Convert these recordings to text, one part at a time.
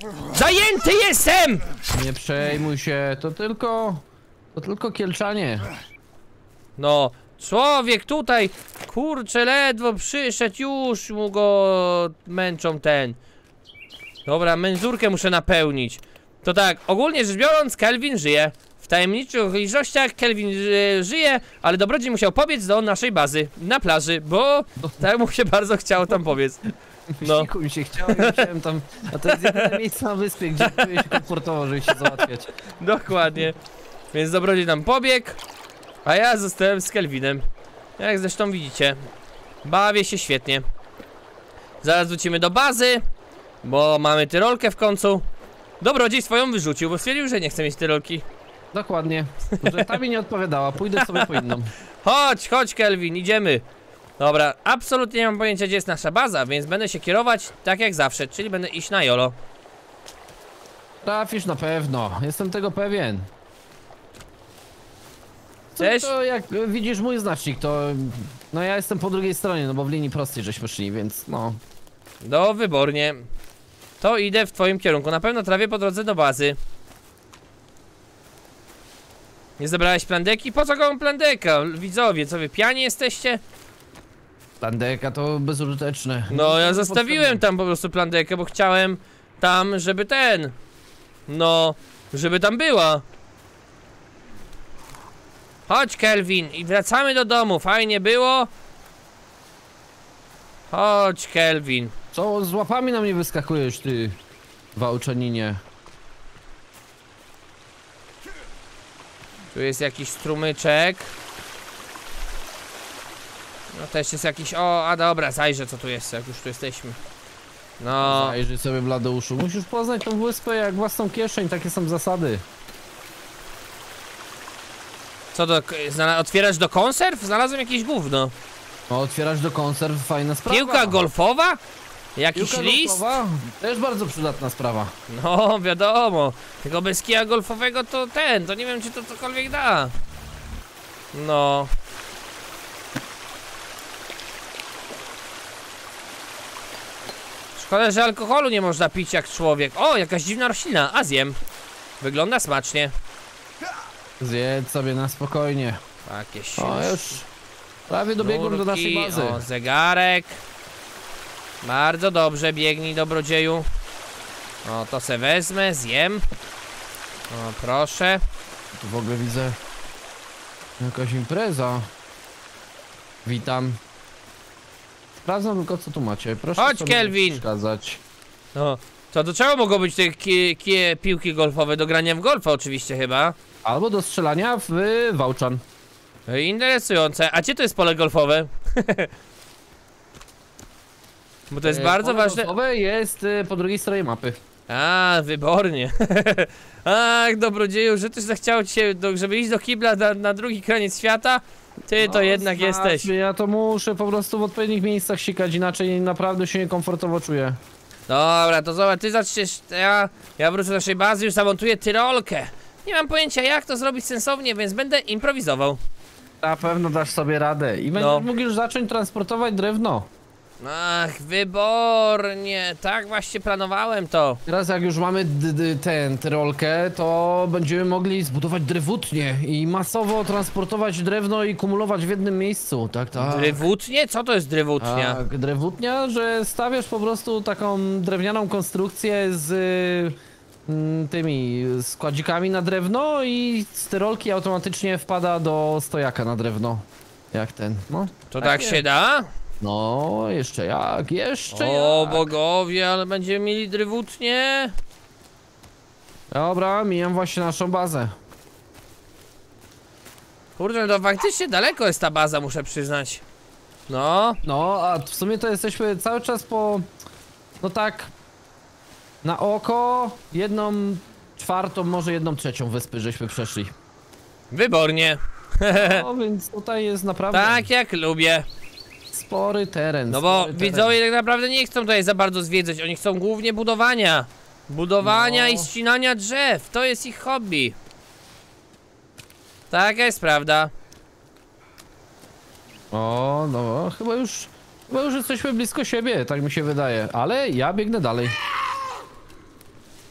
Zajęty jestem! Nie przejmuj się, to tylko Kielczanie. No, człowiek tutaj, kurczę, ledwo przyszedł, już mu go męczą ten. Dobra, menzurkę muszę napełnić. To tak, ogólnie rzecz biorąc, Kelvin żyje. W tajemniczych okolicznościach Kelvin żyje, ale dobrodziej musiał pobiec do naszej bazy na plaży, bo tak mu się bardzo chciało tam pobiec. No. Mi się chciało i musiałem tam, a to jest jedyne miejsce na wyspie, gdzie czuję się komfortowo, żeby się załatwiać. Dokładnie. Więc dobrodziej tam pobiegł, a ja zostałem z Kelvinem. Jak zresztą widzicie, bawię się świetnie. Zaraz wrócimy do bazy, bo mamy tyrolkę w końcu. Dobrodziej swoją wyrzucił, bo stwierdził, że nie chce mieć tyrolki. Dokładnie. Że ta mi nie odpowiadała, pójdę sobie po inną. Chodź Kelvin, idziemy. Dobra, absolutnie nie mam pojęcia, gdzie jest nasza baza, więc będę się kierować tak jak zawsze, czyli będę iść na YOLO. Trafisz na pewno, jestem tego pewien. Cześć. To jak widzisz mój znacznik, to... No ja jestem po drugiej stronie, no bo w linii prostej żeśmy szli, więc no... No, wybornie. To idę w twoim kierunku, na pewno trafię po drodze do bazy. Nie zebrałeś plandeki? Po co komu plandeka? Widzowie, co wy pijani jesteście? Plandeka to bezużyteczne. No, ja zostawiłem tam po prostu plandekę, bo chciałem tam, żeby ten... No, żeby tam była. Chodź Kelvin i wracamy do domu, fajnie było. Chodź Kelvin. Co z łapami na mnie wyskakujesz, ty wałczaninie? Tu jest jakiś strumyczek. No też jest jakiś... O, a dobra, zajrzę co tu jest, jak już tu jesteśmy. No... Zajrzyj sobie, Bladeuszu, musisz poznać tą wyspę jak własną kieszeń, takie są zasady. Co to... Otwierasz do konserw? Znalazłem jakieś gówno. O, otwierasz do konserw, fajna sprawa. Piłka golfowa? Jakiś Piłka list? golfowa? Też bardzo przydatna sprawa. No, wiadomo. Tylko bez kija golfowego to to nie wiem czy to cokolwiek da. No. Szkoda, że alkoholu nie można pić jak człowiek. O, jakaś dziwna roślina, a zjem. Wygląda smacznie. Zjedz sobie na spokojnie. Jakieś... O, już prawie dobiegłem do naszej bazy. O, zegarek. Bardzo dobrze, biegnij dobrodzieju. O, to se wezmę, zjem. O, proszę. Tu w ogóle widzę jakaś impreza. Witam. Sprawdzam tylko co tu macie. Proszę Chodź, sobie Kelvin. nie przeszkadzać. No, to do czego mogą być te piłki golfowe? Do grania w golfa oczywiście chyba. Albo do strzelania w wałczan. Interesujące. A gdzie to jest pole golfowe? Bo to jest bardzo Pole ważne. golfowe jest po drugiej stronie mapy. A, wybornie. Ach, dobrodzieju, że też zachciało ci się, żeby iść do kibla na drugi koniec świata. Ty to jednak jesteś. Ja to muszę po prostu w odpowiednich miejscach sikać, inaczej naprawdę się niekomfortowo czuję. Dobra, to zobacz, ty zaczniesz, ja wrócę do naszej bazy, już zamontuję tyrolkę. Nie mam pojęcia jak to zrobić sensownie, więc będę improwizował. Na pewno dasz sobie radę i będziesz mógł już zacząć transportować drewno. Ach, wybornie, tak właśnie planowałem to. Teraz jak już mamy tyrolkę, to będziemy mogli zbudować drewutnię i masowo transportować drewno i kumulować w jednym miejscu, tak. Drewutnie? Co to jest drewutnia? Tak, drewutnia, że stawiasz po prostu taką drewnianą konstrukcję z tymi składzikami na drewno i z tyrolki automatycznie wpada do stojaka na drewno. Jak ten, no. To tak się da? No, jeszcze jak. O bogowie, ale będziemy mieli drewutnie. Dobra, mijam właśnie naszą bazę. Kurde, to faktycznie daleko jest ta baza, muszę przyznać. No. No, a w sumie to jesteśmy cały czas po... No tak... Na oko 1/4, może 1/3 wyspy żeśmy przeszli. Wybornie. No, więc tutaj jest naprawdę... Tak jak lubię. Spory teren. No bo widzowie tak naprawdę nie chcą tutaj za bardzo zwiedzać, oni chcą głównie budowania. Budowania i ścinania drzew, to jest ich hobby. Taka jest prawda. O, no, chyba już jesteśmy blisko siebie, tak mi się wydaje. Ale ja biegnę dalej.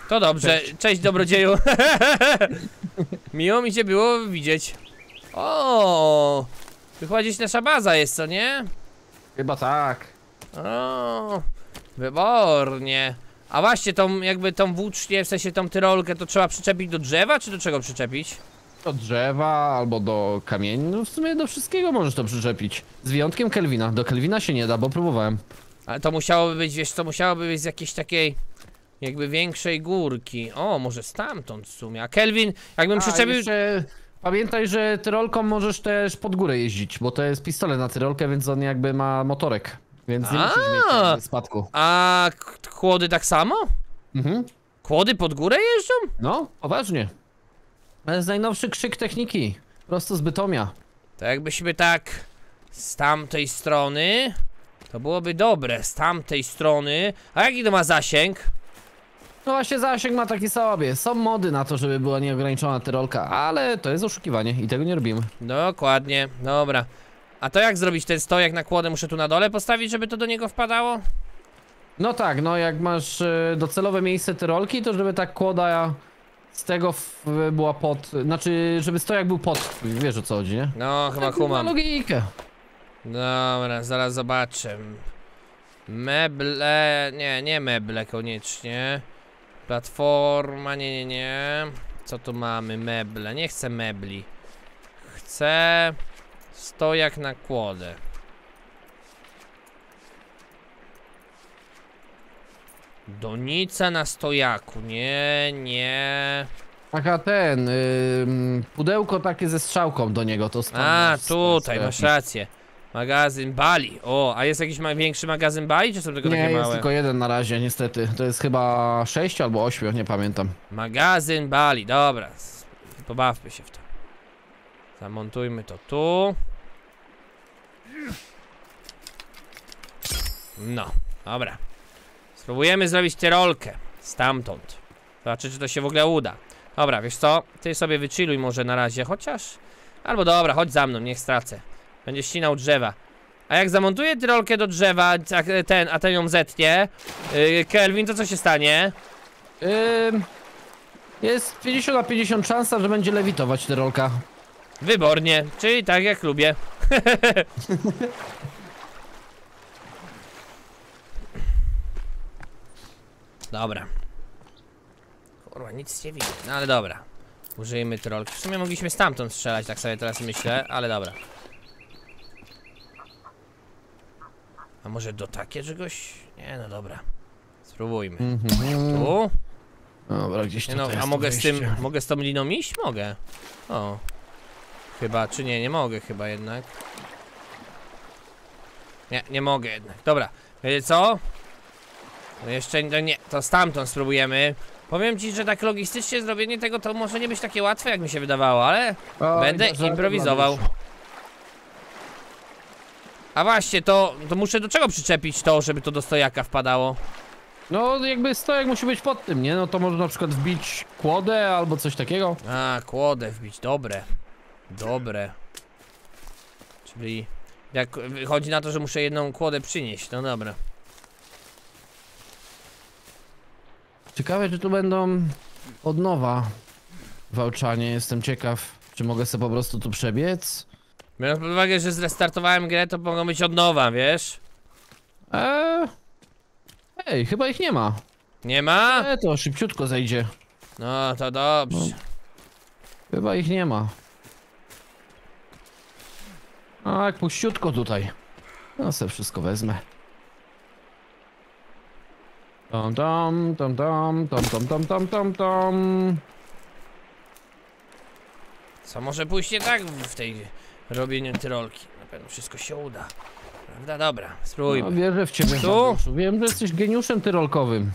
To dobrze, cześć dobrodzieju. Miło mi cię było widzieć. O, tu chyba gdzieś nasza baza jest, co nie? Chyba tak. O, wybornie. A właśnie, tą włócznię, w sensie tą tyrolkę, to trzeba przyczepić do drzewa, czy do czego przyczepić? Do drzewa albo do kamieni, no w sumie do wszystkiego możesz to przyczepić. Z wyjątkiem Kelvina. Do Kelvina się nie da, bo próbowałem. Ale to musiałoby być, wiesz co, musiałoby być z jakiejś takiej jakby większej górki. O, może stamtąd w sumie. A Kelvin, jakbym przyczepił... Jeszcze pamiętaj, że tyrolką możesz też pod górę jeździć, bo to jest pistolet na tyrolkę, więc on jakby ma motorek. Więc nie musisz mieć spadku. A kłody tak samo? Mhm. Kłody pod górę jeżdżą? No, poważnie. To jest najnowszy krzyk techniki. Prosto z Bytomia. To jakbyśmy tak z tamtej strony, to byłoby dobre, z tamtej strony. A jaki to ma zasięg? No właśnie zasięg ma taki sobie. Są mody na to, żeby była nieograniczona tyrolka, ale to jest oszukiwanie i tego nie robimy. Dokładnie, dobra. A to jak zrobić ten stojak na kłodę? Muszę tu na dole postawić, żeby to do niego wpadało? No tak, no jak masz docelowe miejsce tyrolki, to żeby ta kłoda z tego była pod... Znaczy, żeby stojak był pod... Wiesz o co chodzi, nie? No, chyba Tak, kumam. ma logikę. Dobra, zaraz zobaczę. Meble... Nie meble koniecznie. Platforma, nie. Co tu mamy? Meble. Nie chcę mebli. Chcę... stojak na kłodę. Donica na stojaku. Nie. Taka pudełko takie ze strzałką do niego, to A, tutaj, masz rację. Magazyn Bali. O, a jest jakiś większy magazyn Bali, czy są tylko takie Nie, jest małe? tylko jeden na razie, niestety. To jest chyba 6 albo 8, nie pamiętam. Magazyn Bali, dobra. Pobawmy się w to. Zamontujmy to tu. No, dobra. Spróbujemy zrobić tyrolkę stamtąd. Zobaczyć, czy to się w ogóle uda. Dobra, wiesz co? Ty sobie wychilluj może na razie, chociaż... Albo dobra, chodź za mną, niech stracę. Będzie ścinał drzewa. A jak zamontuję tyrolkę do drzewa, a ten ją zetnie, Kelvin, to co się stanie? Jest 50 na 50 szansa, że będzie lewitować tyrolka. Wybornie, czyli tak jak lubię. Dobra. Kurwa, nic nie widzę, no ale dobra. Użyjmy tyrolki. W sumie mogliśmy stamtąd strzelać, tak sobie teraz myślę, ale dobra. A może do takie czegoś? Nie, no dobra. Spróbujmy. Tu? Dobra, gdzieś Nie, tutaj no, jest a mogę wyjście. mogę z tą liną iść? Mogę. O. Chyba, czy nie mogę chyba jednak. Nie mogę jednak. Dobra, wiecie co? No jeszcze nie, to stamtąd spróbujemy. Powiem ci, że tak logistycznie zrobienie tego to może nie być takie łatwe, jak mi się wydawało, ale będę improwizował. A właśnie, to muszę do czego przyczepić to, żeby to do stojaka wpadało? No jakby stojak musi być pod tym, nie? No to można na przykład wbić kłodę albo coś takiego. A, kłodę wbić, dobre. Czyli jak wychodzi na to, że muszę jedną kłodę przynieść, no dobra. Ciekawe, czy tu będą od nowa wałczanie, jestem ciekaw, czy mogę sobie po prostu tu przebiec? Biorąc pod uwagę, że zrestartowałem grę, to mogą być od nowa, wiesz? Ej, chyba ich nie ma. Nie ma? To szybciutko zejdzie. No to dobrze. Chyba ich nie ma. A jak puściutko tutaj. No sobie wszystko wezmę. Tom. Co może pójść nie tak w tej robieniu tyrolki? Na pewno wszystko się uda. Prawda? Dobra, spróbujmy. No, wierzę w ciebie, Tu? Tadeuszu. Wiem, że jesteś geniuszem tyrolkowym.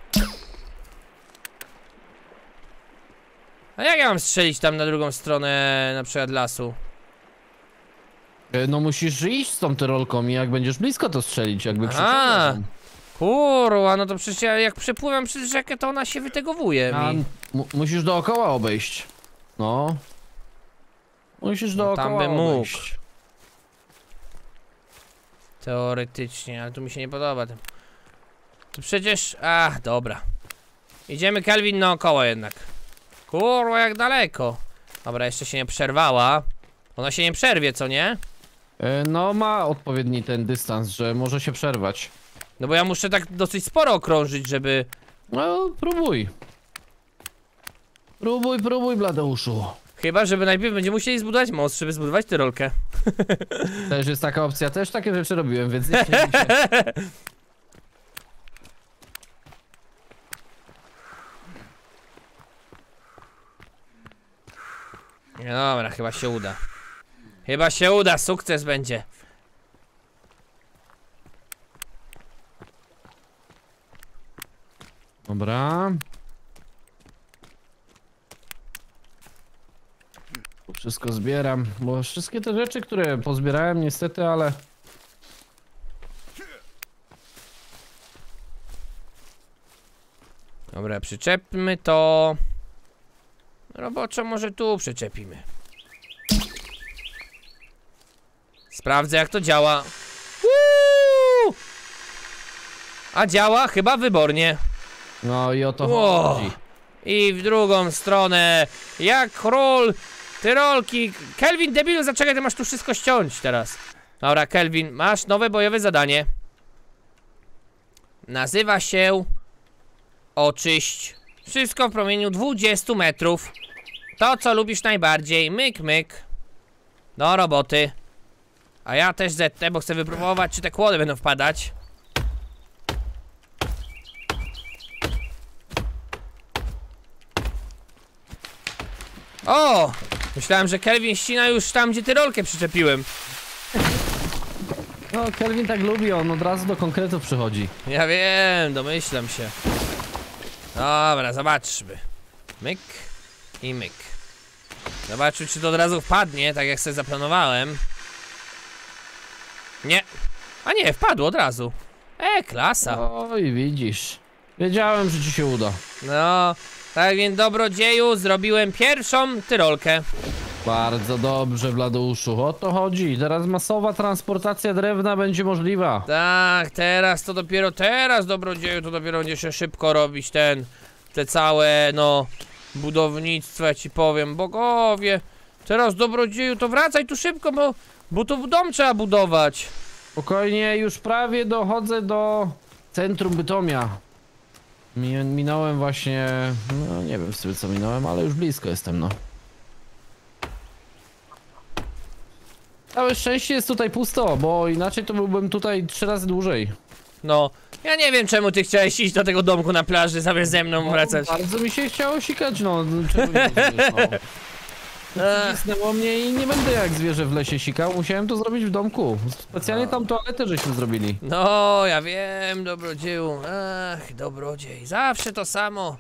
A jak ja mam strzelić tam na drugą stronę, na przykład lasu? No musisz iść z tą tyrolką i jak będziesz blisko to strzelić, jakby A, przeciągasz. kurwa, no to przecież jak przepływam przez rzekę, to ona się wytegowuje mi. Musisz dookoła obejść. No. Musisz No, dookoła tam bym mógł. obejść. Teoretycznie, ale tu mi się nie podoba. To przecież... A, dobra. Idziemy, Kelvin, naokoło jednak. Kurwa, jak daleko. Dobra, jeszcze się nie przerwała. Ona się nie przerwie, co nie? No ma odpowiedni ten dystans, że może się przerwać. No bo ja muszę tak dosyć sporo okrążyć, żeby... No, próbuj. Próbuj, Bladeuszu. Chyba, żeby najpierw będziemy musieli zbudować most, żeby zbudować tyrolkę. Też jest taka opcja, też takie rzeczy robiłem, więc nie śmiej się. No dobra, chyba się uda. Chyba się uda, sukces będzie. Dobra. Tu wszystko zbieram, bo wszystkie te rzeczy, które pozbierałem niestety, ale... Dobra, przyczepmy to. Roboczo może tu przyczepimy. Sprawdzę, jak to działa. Uuu! A działa chyba wybornie. No i o to Wow. chodzi. I w drugą stronę. Jak król tyrolki. Kelvin, debilu, zaczekaj, ty masz tu wszystko ściąć teraz. Dobra, Kelvin, masz nowe bojowe zadanie. Nazywa się oczyść wszystko w promieniu 20 metrów. To, co lubisz najbardziej. Myk, myk. Do roboty. A ja też zetnę, bo chcę wypróbować, czy te kłody będą wpadać. O! Myślałem, że Kelvin ścina już tam, gdzie tyrolkę przyczepiłem. No, Kelvin tak lubi, on od razu do konkretów przychodzi. Ja wiem, domyślam się. Dobra, zobaczmy. Myk i myk. Zobaczmy, czy to od razu wpadnie, tak jak sobie zaplanowałem. Nie. A nie, wpadło od razu. Klasa. Oj, widzisz. Wiedziałem, że ci się uda. No, tak więc, dobrodzieju, zrobiłem pierwszą tyrolkę. Bardzo dobrze, Bladeuszu, o to chodzi. Teraz masowa transportacja drewna będzie możliwa. Tak, teraz, dobrodzieju, to dopiero będzie się szybko robić te całe, no, budownictwo, ja ci powiem, bogowie. Teraz, dobrodzieju, to wracaj tu szybko, bo tu dom trzeba budować. Spokojnie, już prawie dochodzę do centrum Bytomia. Minąłem właśnie, no nie wiem w sumie co minąłem, ale już blisko jestem, no. Całe szczęście jest tutaj pusto, bo inaczej to byłbym tutaj 3 razy dłużej. No, ja nie wiem, czemu ty chciałeś iść do tego domku na plaży, zamiast ze mną wracać. Bardzo mi się chciało sikać, no, czego nie rozumiesz, no. Cisnęło mnie i nie będę jak zwierzę w lesie sikał, musiałem to zrobić w domku. Specjalnie tam toaletę żeśmy zrobili. No, ja wiem, dobrodzieju. Ach, dobrodziej, zawsze to samo.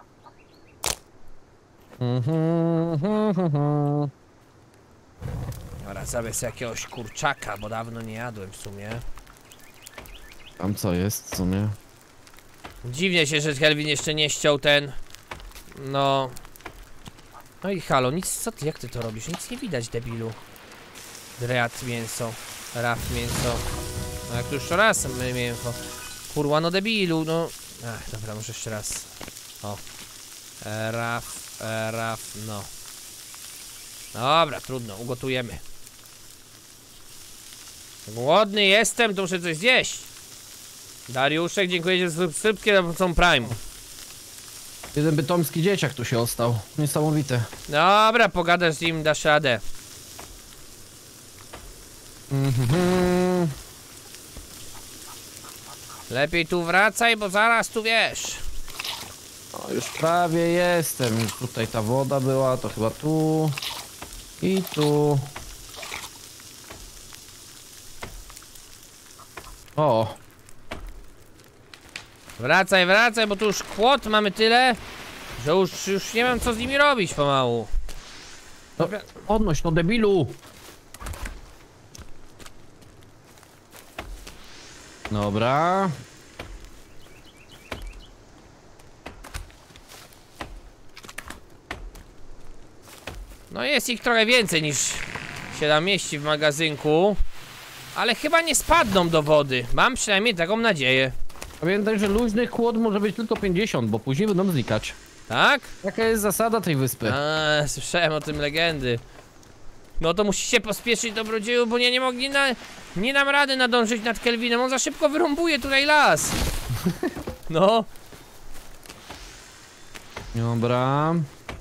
Dobra, sobie z jakiegoś kurczaka, bo dawno nie jadłem w sumie. Tam co jest w sumie? Dziwnie się, że Kelvin jeszcze nie ściął ten. No. No i halo, nic, co ty, jak ty to robisz? Nic nie widać, debilu. Dreat mięso, raf mięso. No jak tu już raz mięso. Kurwa, no debilu, no. Ach, dobra, może jeszcze raz. O. Raf, no. Dobra, trudno, ugotujemy. Głodny jestem, to muszę coś zjeść. Dariuszek, dziękuję za subskrypcję za pomocą Prime. Jeden bytomski dzieciak tu się ostał. Niesamowite. Dobra, pogadasz z nim, dasz radę. Lepiej tu wracaj, bo zaraz tu wiesz. O, już prawie jestem. Już tutaj ta woda była, to chyba tu. I tu. O. Wracaj, bo tu już kłod mamy tyle, że już nie wiem, co z nimi robić pomału. No, odnoś to, debilu. Dobra. No jest ich trochę więcej niż się tam mieści w magazynku. Ale chyba nie spadną do wody. Mam przynajmniej taką nadzieję. Pamiętaj, że luźnych kłod może być tylko 50, bo później będą znikać. Tak? Taka jest zasada tej wyspy. Słyszałem o tym legendy. No to musicie pospieszyć, dobrodzieju, bo nie mogli nie dam rady nadążyć nad Kelvinem, on za szybko wyrąbuje tutaj las. No. Dobra.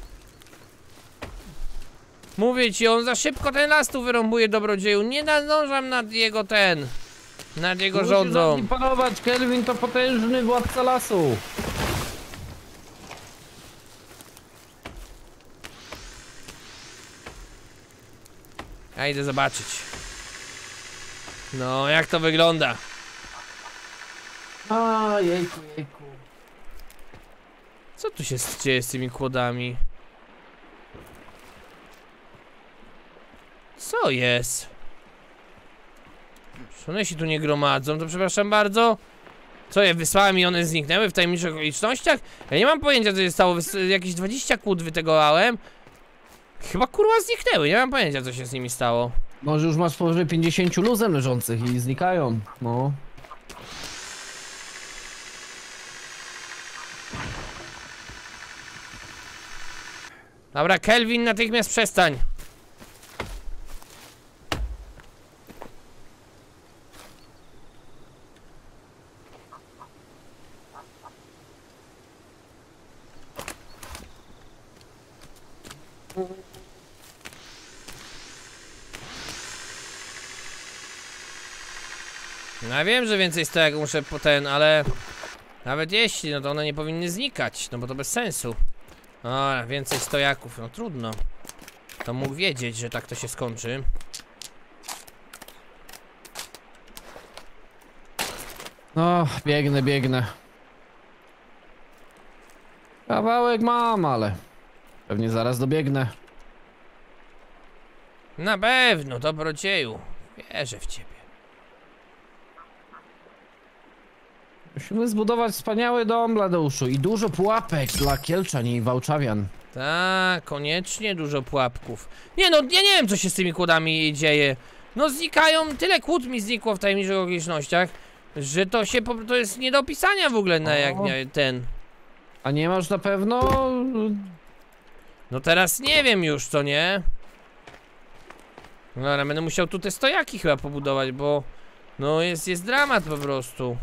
Mówię ci, on za szybko ten las tu wyrąbuje, dobrodzieju. Nie nadążam nad jego nad jego rządzą. Musisz nad nim panować, Kelvin to potężny władca lasu. Ja idę zobaczyć. No, jak to wygląda? A, jejku. Co tu się dzieje z tymi kłodami? Co jest? Czy one się tu nie gromadzą? To przepraszam bardzo. Co je wysłałem i one zniknęły w tajemniczych okolicznościach? Ja nie mam pojęcia, co się stało. Jakieś 20 kłód wytegowałem. Chyba kurwa zniknęły, nie mam pojęcia, co się z nimi stało. Może już masz powyżej 50 luzem leżących i znikają, no. Dobra, Kelvin, natychmiast przestań. No ja wiem, że więcej stojak muszę ale... Nawet jeśli, no to one nie powinny znikać, no bo to bez sensu. O, więcej stojaków, no trudno. To mógł wiedzieć, że tak to się skończy. No, biegnę. Kawałek mam, ale pewnie zaraz dobiegnę. Na pewno, dobrodzieju. Wierzę w ciebie. Musimy zbudować wspaniały dom, Bladeuszu, i dużo pułapek dla Kielczan i Wałczawian. Tak, koniecznie dużo pułapków. Nie no, ja nie wiem, co się z tymi kłodami dzieje. No znikają, tyle kłód mi znikło w tajemniczych okolicznościach, że to jest nie do opisania w ogóle na jak ten. A nie masz na pewno? No teraz nie wiem już, co nie? No ale będę musiał tu te stojaki chyba pobudować, bo no jest dramat po prostu.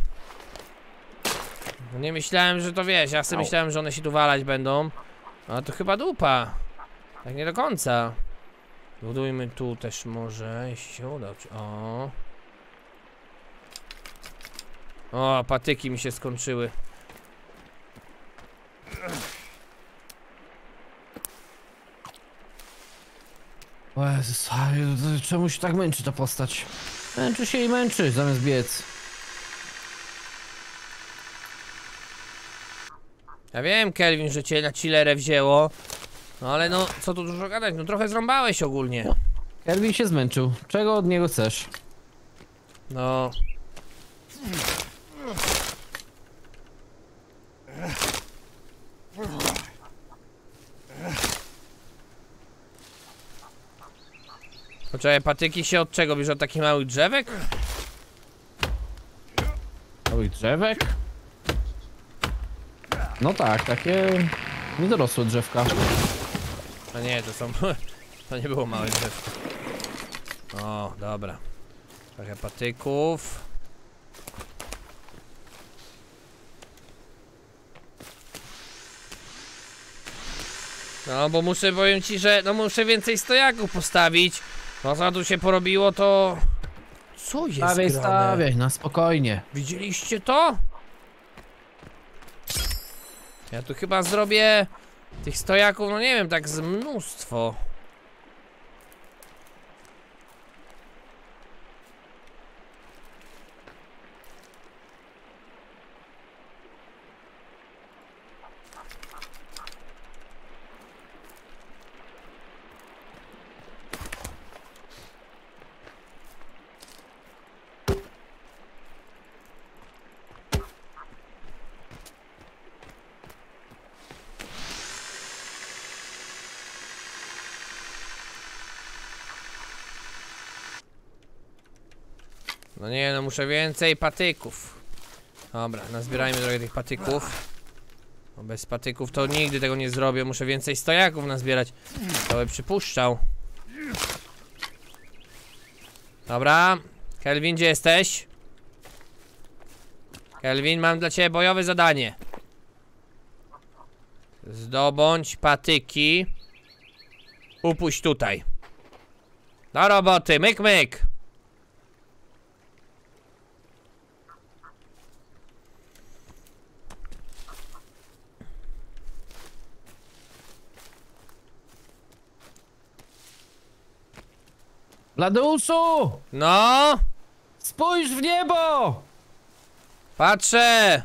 No nie myślałem, że to wiesz, ja sobie myślałem, że one się tu walać będą. A to chyba dupa. Tak nie do końca. Budujmy tu też może, jeśli się uda. O, patyki mi się skończyły. O Jezus, czemu się tak męczy ta postać? Męczy się i męczy, zamiast biec. Ja wiem, Kelvin, że cię na chillerę wzięło. No ale no, co tu dużo gadać, no trochę zrąbałeś ogólnie. Kelvin się zmęczył. Czego od niego chcesz? No. Poczekaj, patyki się od czego bierze? Od takich małych drzewek? Małych drzewek? No tak, takie niedorosłe drzewka. No nie, to są... To nie było małe drzewko. O, dobra. Trochę patyków. No, bo muszę, powiem ci, że no muszę więcej stojaków postawić. No co tu się porobiło, to... Co jest grane? Stawiaj, na spokojnie. Widzieliście to? Ja tu chyba zrobię tych stojaków, no nie wiem, tak z mnóstwo. No nie, no muszę więcej patyków. Dobra, nazbierajmy trochę tych patyków. Bo bez patyków to nigdy tego nie zrobię. Muszę więcej stojaków nazbierać. To by przypuszczał. Dobra. Kelvin, gdzie jesteś? Kelvin, mam dla ciebie bojowe zadanie. Zdobądź patyki. Upuść tutaj. Do roboty, myk, myk. Bladeuszu! No, Spójrz w niebo! patrzę.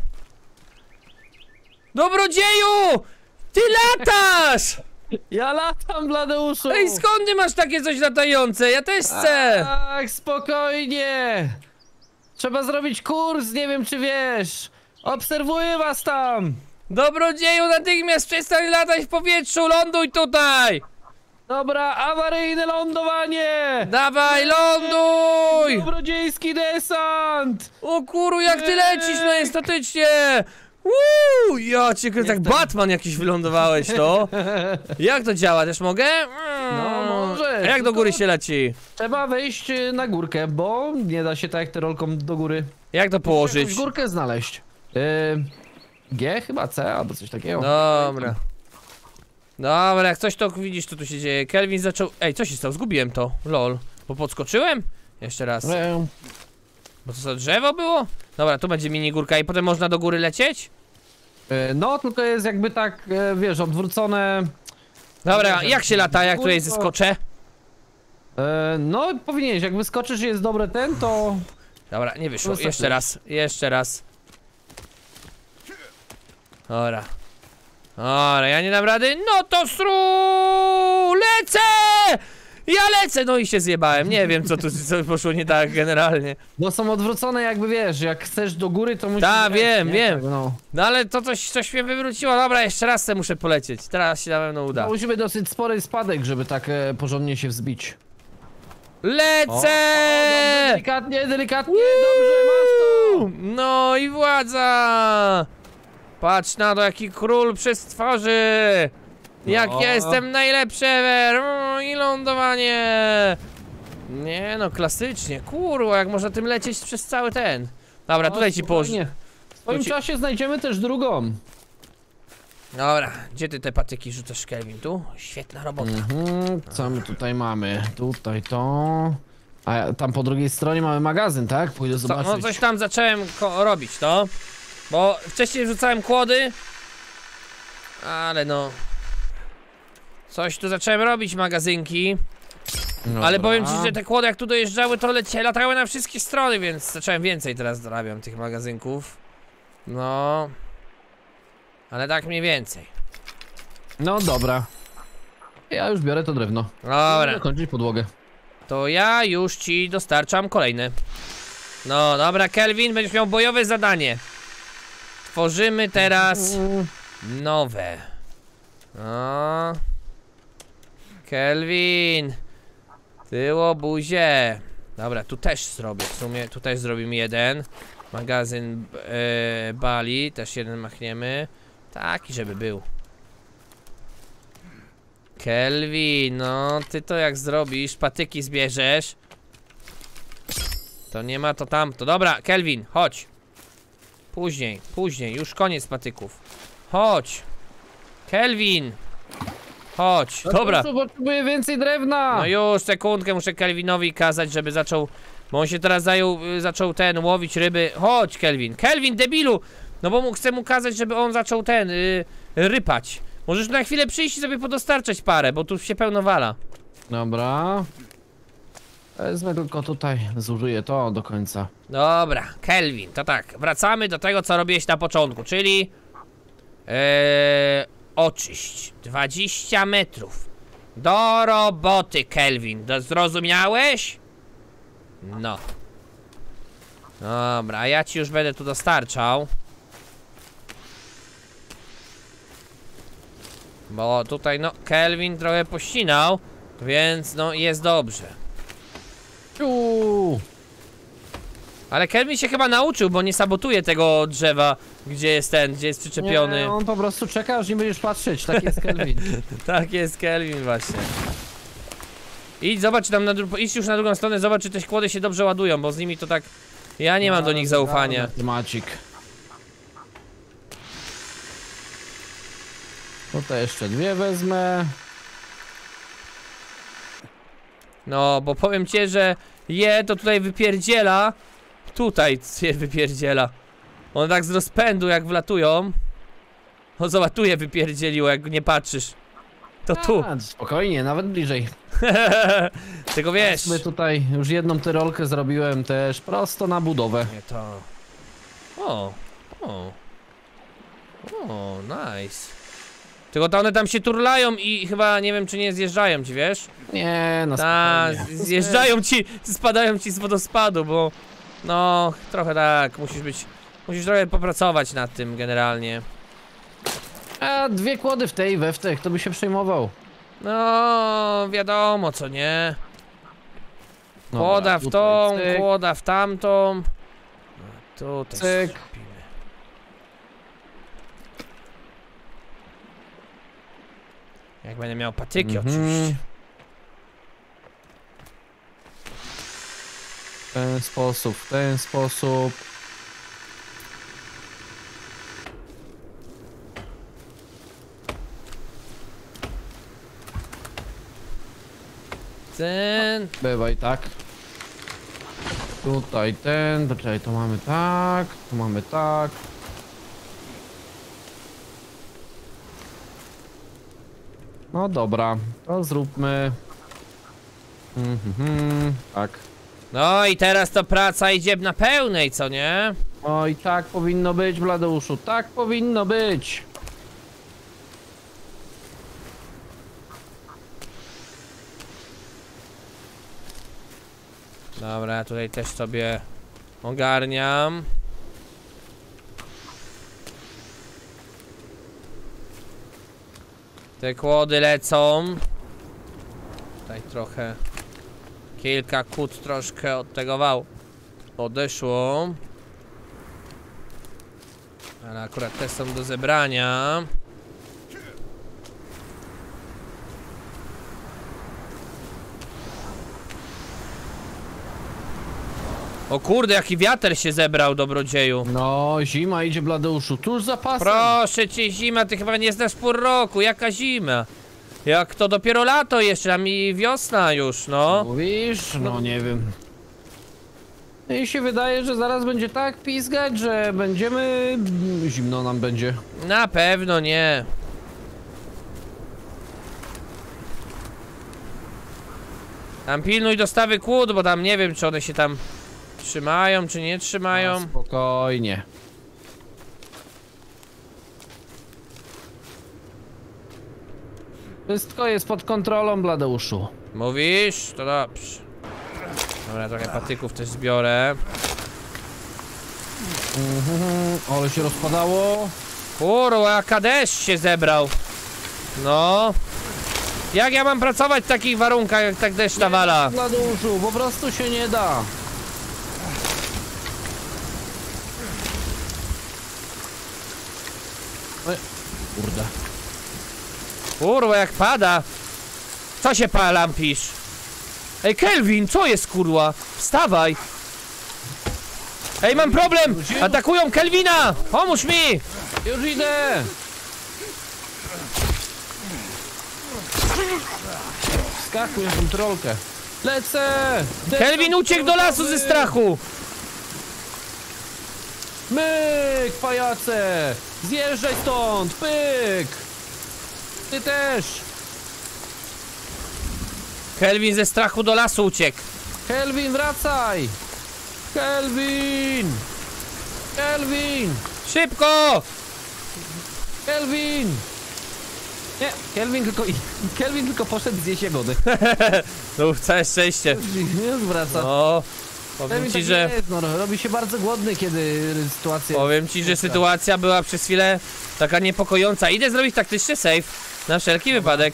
Dobrodzieju! Ty latasz! Ja latam, Bladeuszu! Ej, skąd ty masz takie coś latające? Ja też chcę! Tak, spokojnie! Trzeba zrobić kurs, nie wiem czy wiesz! Obserwuję was tam! Dobrodzieju, natychmiast przestań latać w powietrzu, ląduj tutaj! Dobra, awaryjne lądowanie! Dawaj, ląduj! Dobrodziejski desant! O kuru, jak ty lecisz majestatycznie! Uuu, ja cię kręcę, tak Jestem- Batman jakiś wylądowałeś, to? Jak to działa, też mogę? No, możesz, A jak do tylko- góry się leci? Trzeba wejść na górkę, bo nie da się tak jak tyrolką do góry. Jak to położyć? Jakąś górkę znaleźć. G chyba C albo coś takiego. Dobra. Dobra, jak coś to widzisz, co tu się dzieje. Kelvin zaczął... Ej, co się stało? Zgubiłem to. Lol. Bo podskoczyłem? Jeszcze raz. Bo to co, drzewo było? Dobra, tu będzie mini górka i potem można do góry lecieć? No, tylko jest jakby tak, wiesz, odwrócone. Dobra, jak się lata, jak tutaj Górko. zeskoczę? No, powinieneś, jak wyskoczysz i jest dobre ten, to... Dobra, nie wyszło. Wystarczy. Jeszcze raz, jeszcze raz. Dobra. Dobra, ja nie dam rady. No to lecę! Ja lecę! No i się zjebałem. Nie wiem, co poszło nie tak generalnie. No są odwrócone jakby, wiesz, jak chcesz do góry, to musisz... Ta, lecieć, wiem, nie? wiem. Tak, no. No ale to coś mnie wywróciło. Dobra, jeszcze raz se muszę polecieć. Teraz się na pewno uda. No, musimy dosyć spory spadek, żeby tak porządnie się wzbić. Lecę! dobrze, delikatnie, delikatnie, dobrze, masz to! No i władza! Patrz na to, jaki król przestworzy! Jak No. ja jestem najlepszy ever! I lądowanie! Nie no, klasycznie. Kurwa, jak można tym lecieć przez cały ten. Dobra, tutaj ci położę. Spokojnie. W swoim Tu ci- czasie znajdziemy też drugą. Dobra, gdzie ty te patyki rzucasz, Kelvin? Tu? Świetna robota. Co my tutaj mamy? Tutaj to... A tam po drugiej stronie mamy magazyn, tak? Pójdę Co, zobaczyć. no coś tam zacząłem robić, no. Bo wcześniej rzucałem kłody. Ale no... Coś tu zacząłem robić, magazynki. Dobra. Ale powiem ci, że te kłody jak tu dojeżdżały, to latały na wszystkie strony, więc zacząłem więcej teraz dorabiam tych magazynków. No... Ale tak mniej więcej. No dobra. Ja już biorę to drewno. Dobra, Zakończyć podłogę. to ja już ci dostarczam kolejne. No dobra, Kelvin, będziesz miał bojowe zadanie. Tworzymy teraz nowe. No. Kelvin. Tyło buzie. Dobra, tu też zrobię. W sumie tu też zrobimy jeden. Magazyn Bali. Też jeden machniemy. Taki, żeby był. Kelvin, no ty to jak zrobisz, patyki zbierzesz. To nie ma to tamto. Dobra, Kelvin, chodź. Później, już koniec patyków. Chodź. Kelvin. Chodź, dobra. Potrzebuję więcej drewna. No już, sekundkę, muszę Kelvinowi kazać, żeby zaczął. Bo on się teraz zaczął łowić ryby. Chodź, Kelvin. Kelvin, debilu! No bo chcę mu kazać, żeby on zaczął rypać. Możesz na chwilę przyjść i sobie podostarczać parę, bo tu się pełno wala. Dobra. Wezmę tylko tutaj, zużyję to do końca. Dobra, Kelvin, to tak, wracamy do tego, co robiłeś na początku, czyli oczyść 20 metrów. Do roboty, Kelvin, zrozumiałeś? No. Dobra, a ja ci już będę tu dostarczał. Bo tutaj, no, Kelvin trochę pościnał, więc no, jest dobrze. Ale Kelvin się chyba nauczył, bo nie sabotuje tego drzewa, gdzie jest przyczepiony. Nie, on po prostu czeka, aż nie będziesz patrzeć, tak jest Kelvin. Tak jest Kelvin właśnie. Idź, zobacz tam idź już na drugą stronę, zobacz, czy te kłody się dobrze ładują, bo z nimi to tak... Ja nie mam do nich zaufania. Macik. Tutaj jeszcze 2 wezmę. No, bo powiem ci, że to tutaj wypierdziela. Tutaj się wypierdziela. One tak z rozpędu jak wlatują. O, zobacz, tu je wypierdzieliło, jak nie patrzysz. To tu. Spokojnie, nawet bliżej. Tylko wiesz. My tutaj już jedną tyrolkę zrobiłem też prosto na budowę. Nie to. O, nice. Tylko to one tam się turlają i chyba nie wiem, czy nie zjeżdżają ci, wiesz? Nie, no spokojnie. Zjeżdżają ci, spadają ci z wodospadu, bo no, trochę tak, musisz trochę popracować nad tym generalnie. A 2 kłody w tej, we w tych, to by się przejmował. No, wiadomo co, nie? Dobra, Kłoda w tutaj tą, cyk. kłoda w tamtą. Tu też Cyk. szczepimy. Jak będę miał patyki oczywiście. W ten sposób, w ten sposób. Bywaj tak. Tutaj ten, poczekaj, to mamy tak, tu mamy tak. No dobra, to zróbmy. Tak. No i teraz to praca idzie na pełnej, co nie? O i tak powinno być, Bladeuszu, tak powinno być. Dobra, tutaj też sobie ogarniam. Te kłody lecą. Tutaj trochę kilka kłód troszkę od tego wału odeszło. Ale akurat te są do zebrania. O kurde, jaki wiatr się zebrał, dobrodzieju. No, zima idzie, Bladeuszu, tuż za pasem. Proszę cię, zima, ty chyba nie znasz pór roku, jaka zima? Jak to dopiero lato jeszcze, a mi wiosna już, no. Mówisz? No nie wiem. Mi się wydaje, że zaraz będzie tak pizgać, że będziemy... zimno nam będzie. Na pewno nie. Tam pilnuj dostawy kłód, bo tam nie wiem, czy one się tam trzymają, czy nie trzymają. No, spokojnie. Wszystko jest pod kontrolą, Bladeuszu. Mówisz? To dobrze. Dobra, trochę patyków też zbiorę. Ale się rozpadało. Kurwa, jaka deszcz się zebrał. No. Jak ja mam pracować w takich warunkach, jak tak deszcz nawala? Bladeuszu, po prostu się nie da. Kurde. Kurwa, jak pada. Co się lampisz? Ej, Kelvin, co jest, kurwa? Wstawaj. Ej, mam problem! Atakują Kelvina! Pomóż mi! Już idę! Skakuj na tą trolkę. Lecę! Kelvin uciekł do lasu ze strachu! Myk, pajace! Zjeżdżaj stąd! Pyk! Ty też! Kelvin ze strachu do lasu uciekł. Kelvin, wracaj! Kelvin! Kelvin! Szybko! Kelvin! Nie, Kelvin tylko poszedł zjeść jagody. No, całe szczęście. Nie wraca. No, powiem Kelvin ci, taki że... jest, no, robi się bardzo głodny, kiedy sytuacja... Powiem ci, że sytuacja była przez chwilę taka niepokojąca. Idę zrobić taktyczny save na wszelki wypadek.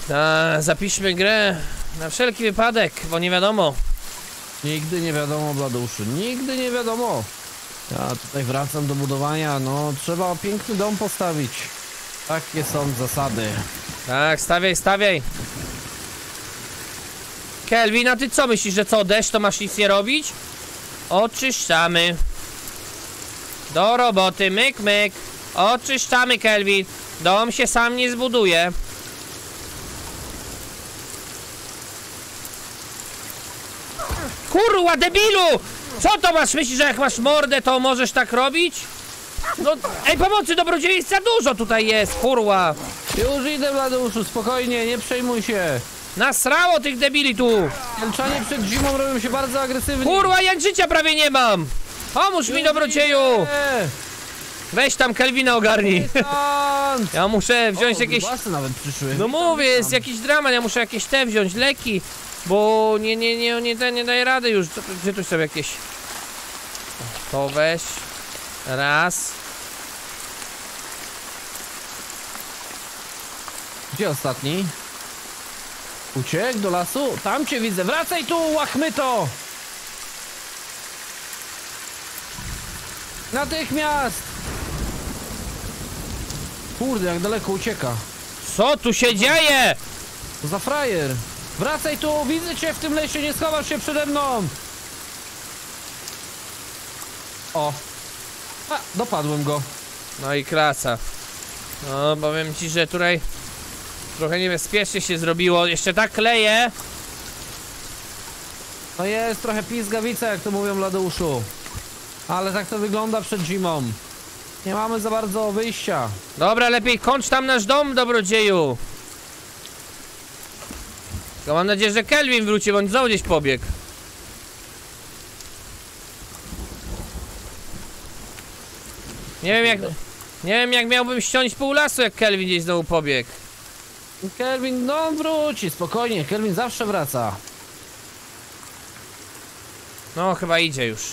Zapiszmy grę na wszelki wypadek, bo nie wiadomo. Nigdy nie wiadomo, Bladuszu, nigdy nie wiadomo. Ja tutaj wracam do budowania, no trzeba piękny dom postawić. Takie są zasady. Tak, stawiaj. Kelvin, a ty co myślisz, że co, deszcz to masz nic nie robić? Oczyszczamy. Do roboty, myk. Oczyszczamy, Kelvin. Dom się sam nie zbuduje. Kurwa, debilu! Co to masz? Myślisz, że jak masz mordę, to możesz tak robić? No, ej, pomocy dobrodziejstwa dużo tutaj jest, kurwa. Już idę, Bladuszu, spokojnie, nie przejmuj się. Nasrało tych debili tu. Jęczanie przed zimą robią się bardzo agresywni. Kurwa, jak życia prawie nie mam. Pomóż mi, dobrodzieju. Weź tam Kelvina ogarnij. Ja muszę wziąć jakieś... nawet przyszły. No mówię, jest jakiś dramat, ja muszę jakieś te wziąć, leki. Bo nie daję rady już. Gdzie tu są jakieś... To weź. Raz. Gdzie ostatni? Uciekł do lasu? Tam cię widzę, wracaj tu, łachmyto! Natychmiast! Kurde, jak daleko ucieka. Co tu się dzieje? To za frajer. Wracaj tu, widzę cię w tym lesie, nie schowasz się przede mną! O! A, dopadłem go. No i klasa. No, powiem ci, że tutaj trochę niebezpiecznie się zrobiło. Jeszcze tak kleje. No jest trochę pizgawica, jak to mówią, Bladeuszu. Ale tak to wygląda przed zimą. Nie mamy za bardzo wyjścia. Dobra, lepiej kończ tam nasz dom, dobrodzieju. Tylko mam nadzieję, że Kelvin wróci, bo on znowu gdzieś pobiegł. Nie wiem jak miałbym ściąć pół lasu, jak Kelvin gdzieś znowu pobiegł. Kelvin, no wróci, spokojnie, Kelvin zawsze wraca. No, chyba idzie już.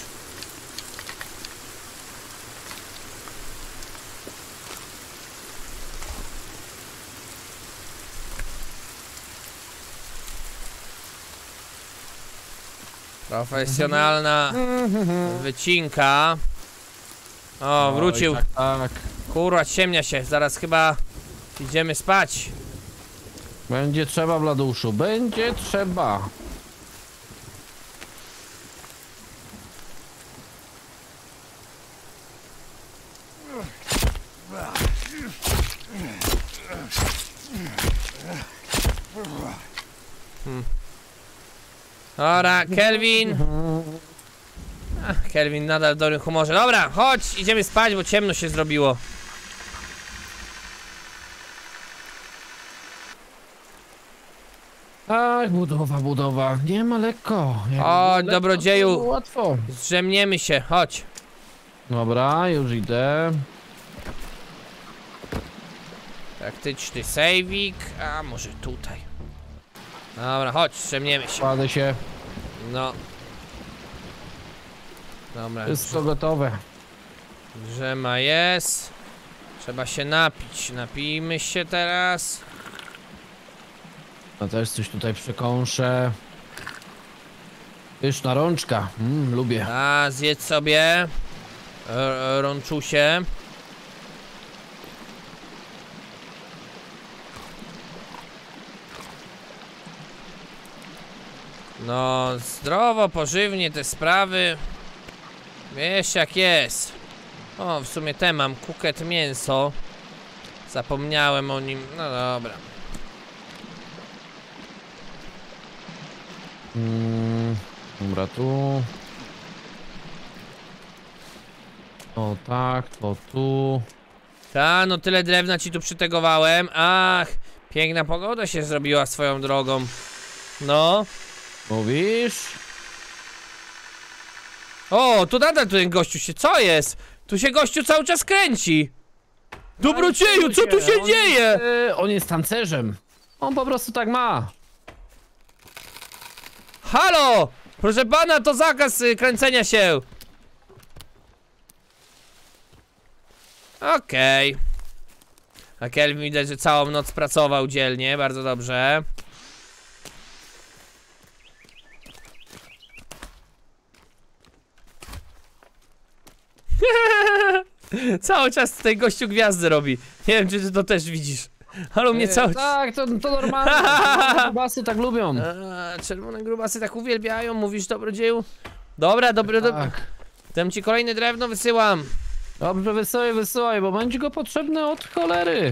Profesjonalna wycinka. O, wrócił. Oj, tak. Kurwa, ciemnia się. Zaraz chyba idziemy spać. Będzie trzeba, Bladeuszu, będzie trzeba. Dobra, Kelvin. Kelvin nadal w dobrym humorze. Dobra, chodź, idziemy spać, bo ciemno się zrobiło. Ach, budowa. Nie ma lekko. Chodź, Lekko, dobrodzieju. to łatwo. Zdrzemniemy się, chodź. Dobra, już idę. Taktyczny sejwik. A może tutaj. Dobra, chodź, zdrzemniemy się. Kładę się. No. Dobra. Wszystko gotowe. Drzema jest. Trzeba się napić. Napijmy się teraz. No też coś tutaj przekąszę. Pyszna rączka. Lubię. A, zjedz sobie. Rączusie. No, zdrowo, pożywnie te sprawy. Wiesz jak jest. O, w sumie te mam, kuket mięso. Zapomniałem o nim, no dobra. Dobra, tu. O tak, to tu. Ta, no tyle drewna ci tu przytegowałem. Ach, piękna pogoda się zrobiła swoją drogą. No. Mówisz? O, tu nadal ten gościu się, co jest? Tu się gościu cały czas kręci. Dobrodzieju, co tu się dzieje? On jest tancerzem. On po prostu tak ma. Halo! Proszę pana, to zakaz kręcenia się. Okej. A Kelvin widać, że całą noc pracował dzielnie, bardzo dobrze. Cały czas tutaj gościu gwiazdy robi. Nie wiem, czy ty to też widzisz. Ale u mnie cały czas... Tak, to normalne. Grubasy tak lubią. Czerwone grubasy tak uwielbiają, mówisz, dobrodzieju? Dobra, dobra. Tak. Dam ci kolejne drewno, wysyłam. Dobrze, wysyłaj, bo będzie go potrzebne od cholery.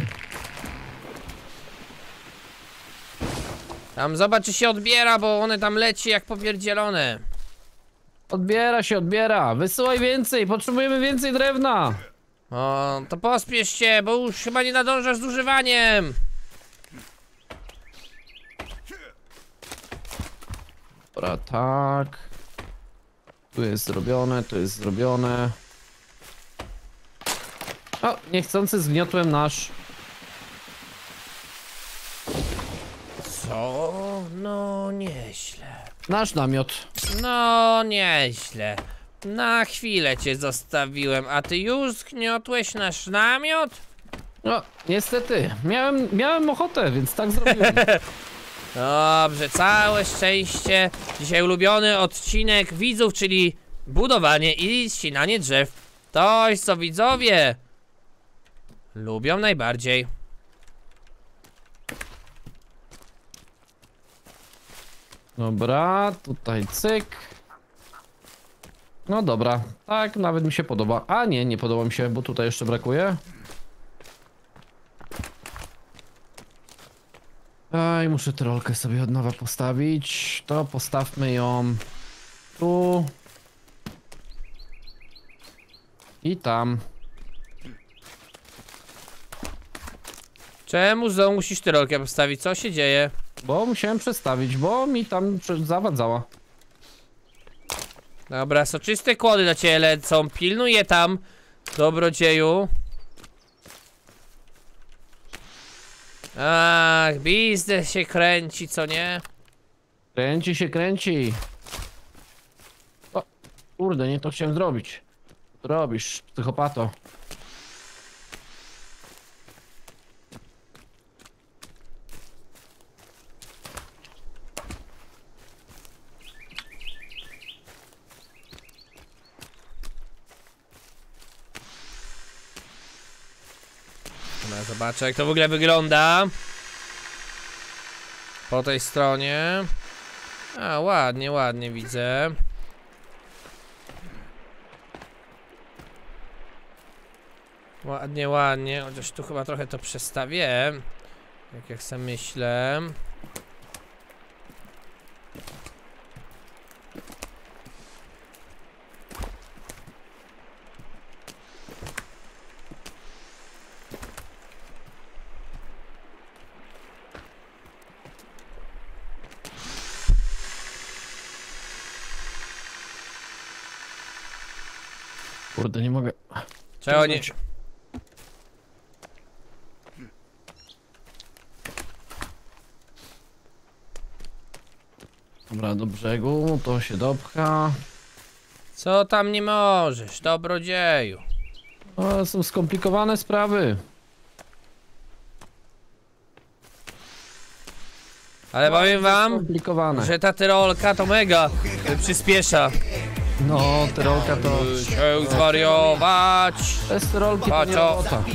Tam zobacz, czy się odbiera, bo one tam leci jak popierdzielone. Odbiera. Wysyłaj więcej, potrzebujemy więcej drewna. O, to pospiesz się, bo już chyba nie nadążasz z używaniem. Dobra, tak. Tu jest zrobione. O, niechcący zgniotłem nasz. Co? No nieźle. Nasz namiot. No nieźle. Na chwilę cię zostawiłem, a ty już zgniotłeś nasz namiot? No, niestety. Miałem ochotę, więc tak zrobiłem. Dobrze, całe szczęście. Dzisiaj ulubiony odcinek widzów, czyli budowanie i ścinanie drzew. Coś, co widzowie lubią najbardziej. Dobra, tutaj cyk. No dobra, tak nawet mi się podoba. A nie podoba mi się, bo tutaj jeszcze brakuje. Aj, muszę trolkę sobie od nowa postawić. To postawmy ją tu. I tam. Czemu znowu musisz tyrolkę postawić? Co się dzieje? Bo musiałem przestawić, bo mi tam zawadzała. Dobra, soczyste kłody dla ciebie lecą. Pilnuj je tam, dobrodzieju. Ach, biznes się kręci, co nie? Kręci. O, kurde, nie to chciałem zrobić. Co robisz, psychopato? Dobra, zobaczę, jak to w ogóle wygląda. Po tej stronie. A, ładnie widzę. Ładnie, chociaż tu chyba trochę to przestawię. Jak sobie myślę. Kurde, nie mogę. Czego nie... Dobra, do brzegu, to się dopcha. Co tam nie możesz, dobrodzieju? O, są skomplikowane sprawy. Ale powiem wam, Skomplikowane. że ta tyrolka to mega przyspiesza. No, tyrolka to... Się zwariować. Bez tyrolki to Patrz, nie o. robota.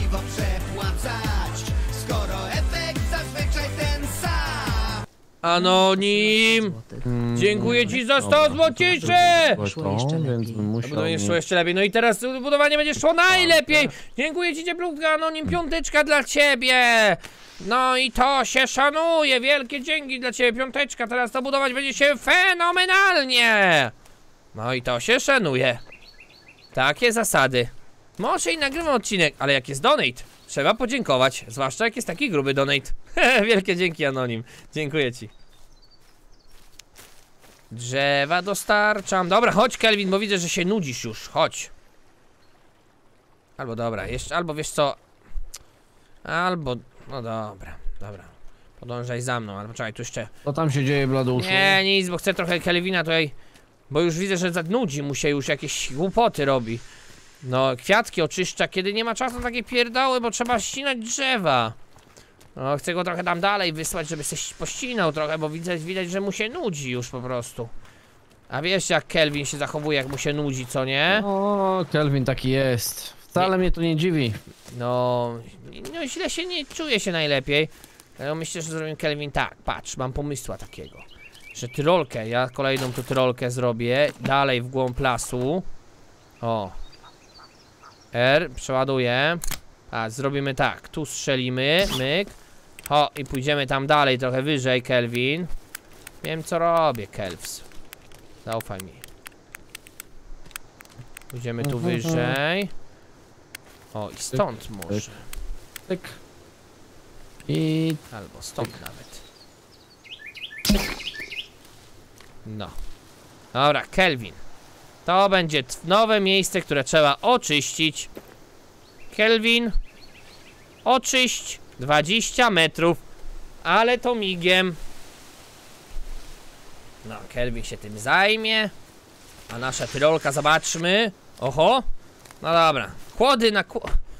Anonim! Dziękuję ci za 100 złociszy! Więc bym musiał... Budowanie szło jeszcze lepiej. No i teraz budowanie będzie szło najlepiej! Dziękuję ci, cieplutka, Anonim, piąteczka dla ciebie! No i to się szanuje! Wielkie dzięki dla ciebie, piąteczka! Teraz to budować będzie się fenomenalnie! No i to się szanuje. Takie zasady. Może i nagrywam odcinek, ale jak jest donate, trzeba podziękować. Zwłaszcza jak jest taki gruby donate. Wielkie dzięki, Anonim. Dziękuję ci. Drzewa dostarczam. Dobra, chodź, Kelvin, bo widzę, że się nudzisz już. Chodź. Albo dobra, jeszcze, albo wiesz co. Albo, no dobra. Podążaj za mną, albo czekaj, tu jeszcze. Co tam się dzieje, Bladuszu? Nie, nic, bo chcę trochę Kelvina tutaj. Bo już widzę, że nudzi mu się, już jakieś głupoty robi. No, kwiatki oczyszcza, kiedy nie ma czasu na takie pierdoły, bo trzeba ścinać drzewa. No, chcę go trochę tam dalej wysłać, żeby się pościnał trochę, bo widać, że mu się nudzi już po prostu. A wiesz, jak Kelvin się zachowuje, jak mu się nudzi, co nie? O, Kelvin taki jest. Wcale mnie to nie dziwi. No, źle się nie czuje się najlepiej. Ale myślę, że zrobię Kelvin tak, patrz, mam pomysła takiego. Że tyrolkę, ja kolejną tu tyrolkę zrobię, dalej w głąb lasu. O. R, przeładuję. A, zrobimy tak, tu strzelimy, myk. O, i pójdziemy tam dalej, trochę wyżej, Kelvin. Wiem, co robię, Kelvs. Zaufaj mi. Pójdziemy tu wyżej. O, i stąd może. Tyk. I... Albo stąd nawet. No. Dobra, Kelvin. To będzie nowe miejsce, które trzeba oczyścić. Kelvin, oczyść 20 metrów. Ale to migiem. No, Kelvin się tym zajmie. A nasza tyrolka, zobaczmy. Oho. No dobra. Kłody na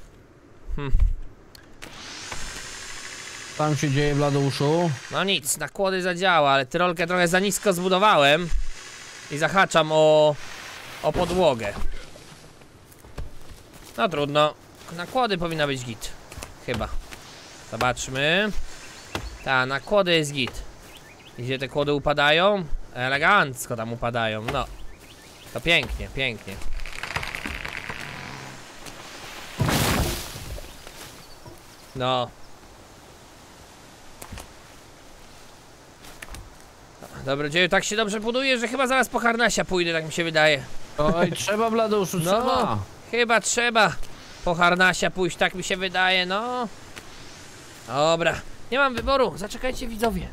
Tam się dzieje, Bladeuszu. No nic, nakłody zadziała, ale tyrolkę trochę za nisko zbudowałem. I zahaczam o podłogę. No trudno. Nakłody powinna być git. Chyba. Zobaczmy. Ta, nakłody jest git. I gdzie te kłody upadają? Elegancko tam upadają, no. To pięknie, pięknie. No. Dobrodzieju, tak się dobrze buduje, że chyba zaraz po harnasia pójdę, tak mi się wydaje. Oj, trzeba, Bladeuszu, No, trzeba. chyba trzeba po harnasia pójść, tak mi się wydaje, no. Dobra, nie mam wyboru, zaczekajcie widzowie.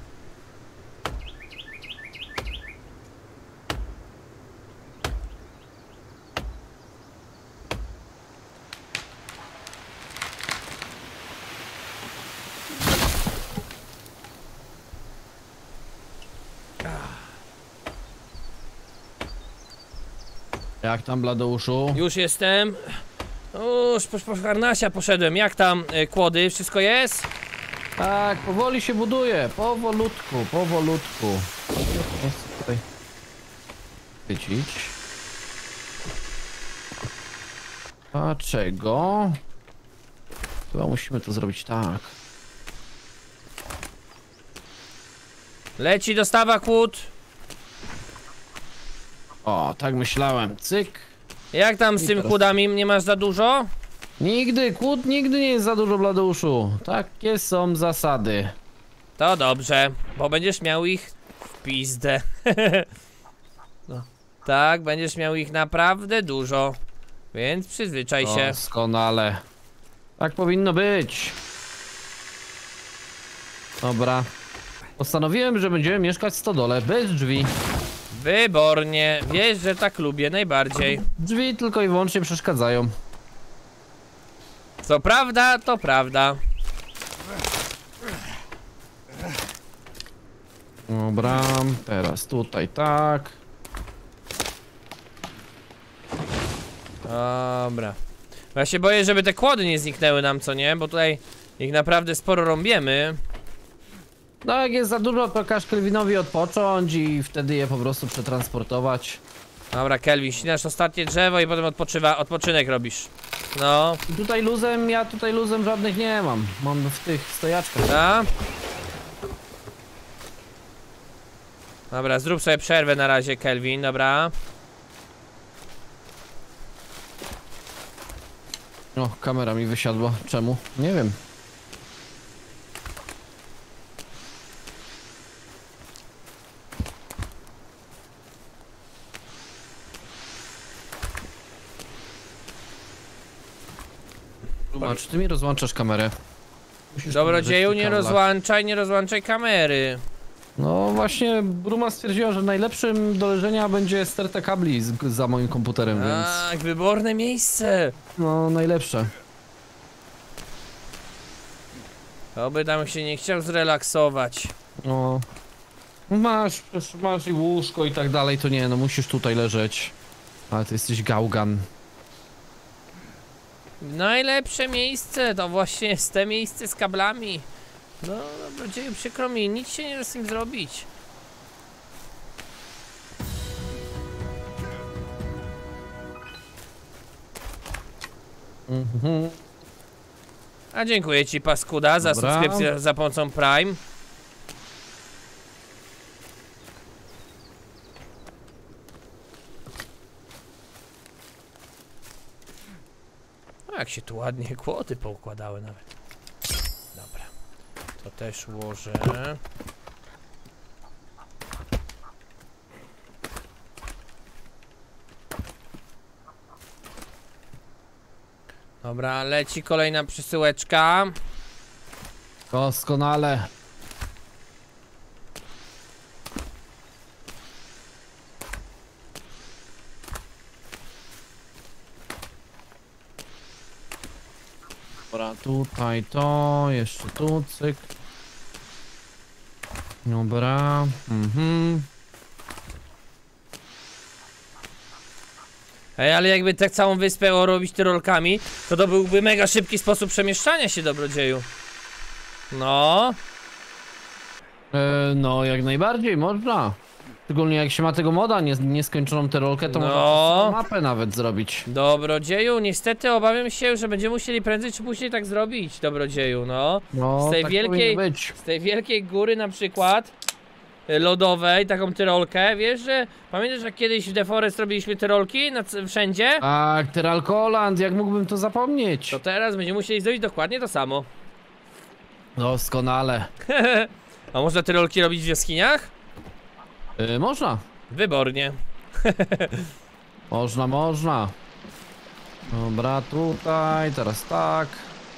Jak tam, Bladeuszu? Już jestem. Już po harnasia poszedłem, jak tam kłody, wszystko jest? Tak, powoli się buduje. Powolutku, powolutku. Nie chcę tutaj chwycić. A czego? Chyba musimy to zrobić tak. Leci dostawa kłód. O, tak myślałem. Cyk. Jak tam z I tym teraz- kłodami, nie masz za dużo? Nigdy, kłód nigdy nie jest za dużo, Bladeuszu. Takie są zasady. To dobrze, bo będziesz miał ich w pizdę. No. Tak, będziesz miał ich naprawdę dużo. Więc przyzwyczaj się. Doskonale. Tak powinno być. Dobra. Postanowiłem, że będziemy mieszkać w stodole, bez drzwi. Wybornie, wiesz, że tak lubię najbardziej. Drzwi tylko i wyłącznie przeszkadzają. Co prawda, to prawda. Dobra, teraz tutaj tak. Dobra. Ja się boję, żeby te kłody nie zniknęły nam, co nie? Bo tutaj ich naprawdę sporo rąbiemy. No jak jest za dużo, to każ Kelvinowi odpocząć i wtedy je po prostu przetransportować. Dobra, Kelvin, ścinasz ostatnie drzewo i potem odpoczynek robisz. No, I tutaj luzem, ja tutaj luzem żadnych nie mam. Mam w tych stojaczkach. da. Dobra, zrób sobie przerwę na razie, Kelvin, dobra. O, kamera mi wysiadła. Czemu? Nie wiem. Czy ty mi rozłączasz kamerę? Musisz Dobrodzieju, podejść nie do kabla. nie rozłączaj kamery. No właśnie, Bruma stwierdziła, że najlepszym do leżenia będzie sterta kabli za moim komputerem, więc... Tak, wyborne miejsce. No, najlepsze. Oby tam się nie chciał zrelaksować. No. Masz i łóżko i tak dalej, to nie, no musisz tutaj leżeć. Ale ty jesteś gałgan. Najlepsze miejsce to właśnie jest te miejsce z kablami. No, dobrodzieju, przykro mi, nic się nie da z tym zrobić. A dziękuję ci, paskuda, za Dobra. subskrypcję za pomocą Prime. Jak się tu ładnie kłody poukładały nawet. Dobra. To też ułożę. Dobra, leci kolejna przesyłeczka. Doskonale. Dobra, tutaj to, jeszcze tu, cyk. Dobra, Ej, ale jakby tak całą wyspę robić tyrolkami, to byłby mega szybki sposób przemieszczania się, dobrodzieju. No. No, jak najbardziej, można. Szczególnie jak się ma tego moda, nieskończoną tyrolkę, to No. można mapę nawet zrobić. Dobrodzieju, niestety obawiam się, że będziemy musieli prędzej czy później tak zrobić, dobrodzieju, no. No, Z tej tak wielkiej- powinno być. Z tej wielkiej góry na przykład lodowej, taką tyrolkę, wiesz, że pamiętasz, jak kiedyś w The Forest robiliśmy tyrolki wszędzie? Tak, Tyralkoland, jak mógłbym to zapomnieć? To teraz będziemy musieli zrobić dokładnie to samo. Doskonale. A można tyrolki robić w jaskiniach? Można. Wybornie. Można. Dobra, tutaj, teraz tak.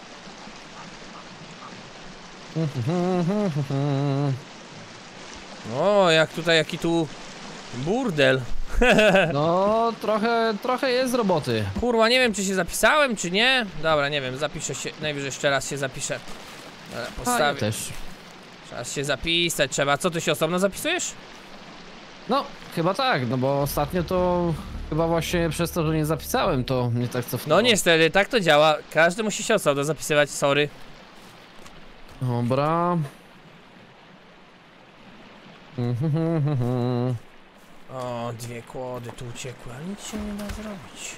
O, jak tutaj, jaki tu burdel. No, trochę jest roboty. Kurwa, nie wiem, czy się zapisałem, czy nie. Dobra, nie wiem, zapiszę się, najwyżej jeszcze raz się zapiszę. Dobra, A, ja postawię. też. Czas się zapisać trzeba. Co, ty się osobno zapisujesz? No, chyba tak, no bo ostatnio to chyba właśnie przez to, że nie zapisałem, to mnie tak cofnęło. No niestety, tak to działa. Każdy musi się osobno zapisywać, sorry. Dobra. O, dwie kłody tu uciekły, ale nic się nie da zrobić.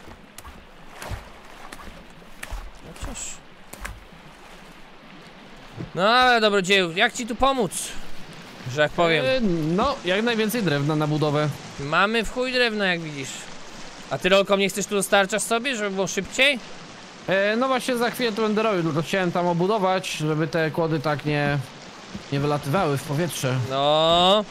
Chociaż... No ale dobrodzieju, jak ci tu pomóc? Że jak powiem. No, jak najwięcej drewna na budowę. Mamy w chuj drewno, jak widzisz. A ty rolką nie chcesz tu dostarczać sobie, żeby było szybciej? No właśnie za chwilę to będę robił, tylko chciałem tam obudować, żeby te kłody tak nie wylatywały w powietrze. No.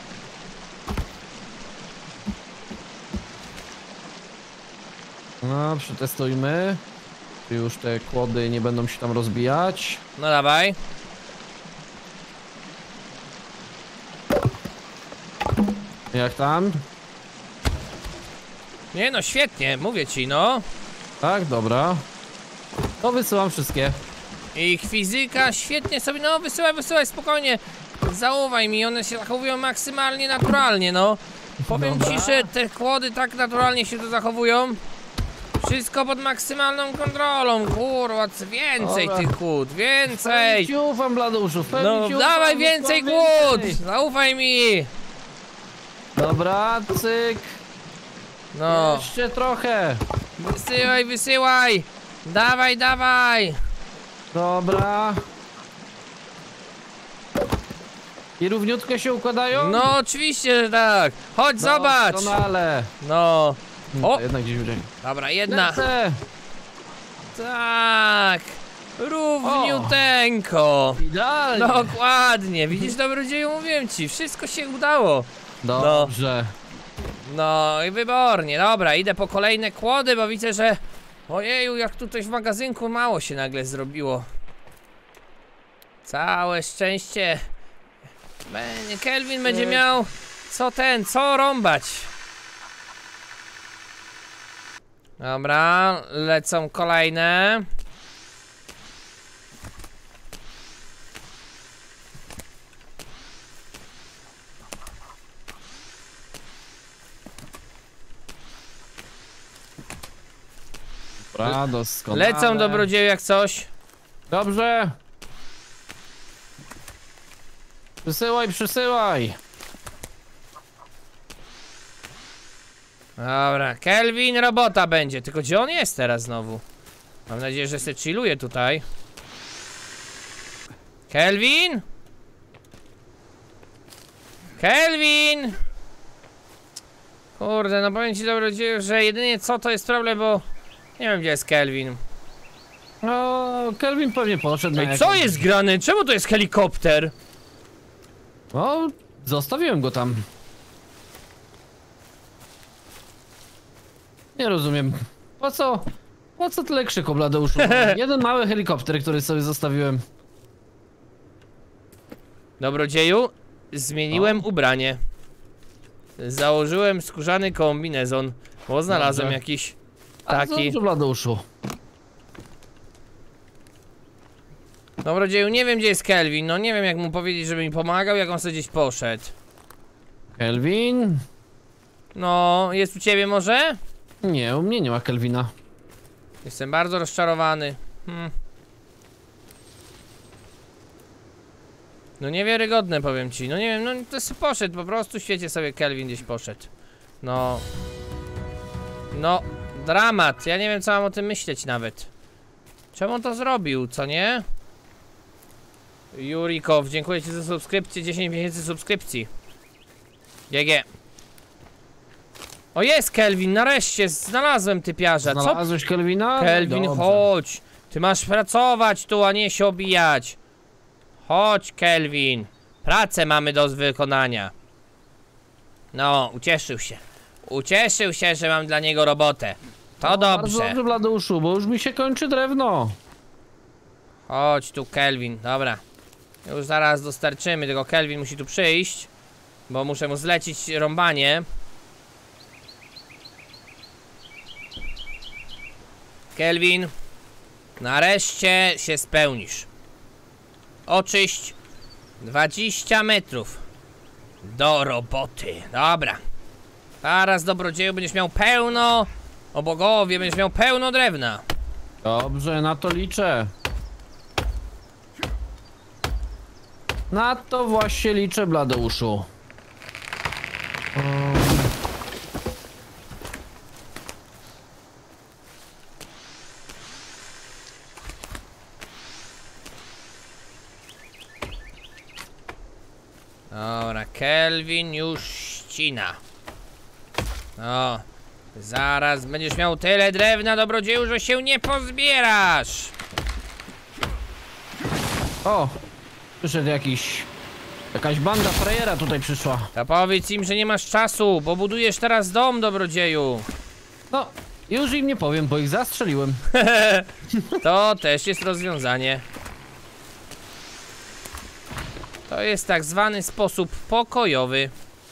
No, przetestujmy. Czy już te kłody nie będą się tam rozbijać. No dawaj. Jak tam? Nie no, świetnie, mówię ci, no. Tak, dobra. To wysyłam wszystkie. Ich fizyka świetnie sobie, no wysyłaj, spokojnie. Zaufaj mi, one się zachowują maksymalnie naturalnie, no. Powiem Dobra. ci, że te kłody tak naturalnie się tu zachowują. Wszystko pod maksymalną kontrolą, kurwa, więcej Dobra. tych kłód, W więcej. pełni ci ufam, Bladuszu, w pełni No ci ufam, dawaj wysyłam więcej kłód, więcej. zaufaj mi. Dobra, cyk. No, Jeszcze trochę. wysyłaj. Dawaj. Dobra. I równiutko się układają? No oczywiście, że tak. Chodź, zobacz. Doskonale. No, o. Jednak gdzieś w dobra, jedna. Lecę. Tak, równiuteńko. Idealnie. Dokładnie, widzisz, dobrodzieju, mówiłem ci, wszystko się udało. Dobrze. No i wybornie, dobra, idę po kolejne kłody, bo widzę, że... Ojeju, jak tutaj w magazynku mało się nagle zrobiło. Całe szczęście. Kelvin będzie miał... Co rąbać. Dobra, lecą kolejne. Dobra, doskonale. Lecą dobrodzieju jak coś. Dobrze. Przysyłaj, przysyłaj. Dobra, Kelvin, robota będzie. Tylko gdzie on jest teraz znowu? Mam nadzieję, że se chilluje tutaj. Kelvin? Kelvin! Kurde, no powiem ci dobrodzieju, że jedynie co to jest problem, bo nie wiem gdzie jest Kelvin. O, Kelvin pewnie poszedł na Ej, co jest grane? Czemu to jest helikopter? O, zostawiłem go tam. Nie rozumiem. Po co tyle krzyku, Bladeuszu? Jeden mały helikopter, który sobie zostawiłem. Dobrodzieju, zmieniłem ubranie. Założyłem skórzany kombinezon, bo znalazłem Dobrze. jakiś A taki. dobrze, Bladeuszu. Dobrodzieju, nie wiem gdzie jest Kelvin, no nie wiem jak mu powiedzieć, żeby mi pomagał, jak on sobie gdzieś poszedł. Kelvin? No, jest u ciebie może? Nie, u mnie nie ma Kelvina. Jestem bardzo rozczarowany. No niewiarygodne powiem ci, no nie wiem, no to sobie poszedł, po prostu w świecie sobie Kelvin gdzieś poszedł. No. No, dramat, ja nie wiem co mam o tym myśleć nawet. Czemu on to zrobił, co nie? Jurikow, dziękuję ci za subskrypcję, 10 miesięcy subskrypcji. GG. O jest Kelvin, nareszcie znalazłem typiarza, co? Znalazłeś Kelvina? Kelvin, Dobrze. chodź. Ty masz pracować tu, a nie się obijać. Chodź, Kelvin. Pracę mamy do wykonania. No, ucieszył się. Ucieszył się, że mam dla niego robotę. To Bardzo dobrze. dobrze, Bladeuszu, bo już mi się kończy drewno. Chodź tu, Kelvin, dobra. Już zaraz dostarczymy, tylko Kelvin musi tu przyjść. Bo muszę mu zlecić rąbanie. Kelvin, nareszcie się spełnisz. Oczyść 20 metrów. Do roboty, dobra. Zaraz, dobrodzieju, będziesz miał pełno. O bogowie, będziesz miał pełno drewna. Dobrze, na to liczę. Na to właśnie liczę, Bladeuszu. Dobra, Kelvin już ścina. O, zaraz będziesz miał tyle drewna, dobrodzieju, że się nie pozbierasz. O, przyszedł jakaś banda frajera tutaj przyszła. To powiedz im, że nie masz czasu, bo budujesz teraz dom, dobrodzieju. No, już im nie powiem, bo ich zastrzeliłem. To też jest rozwiązanie. To jest tak zwany sposób pokojowy.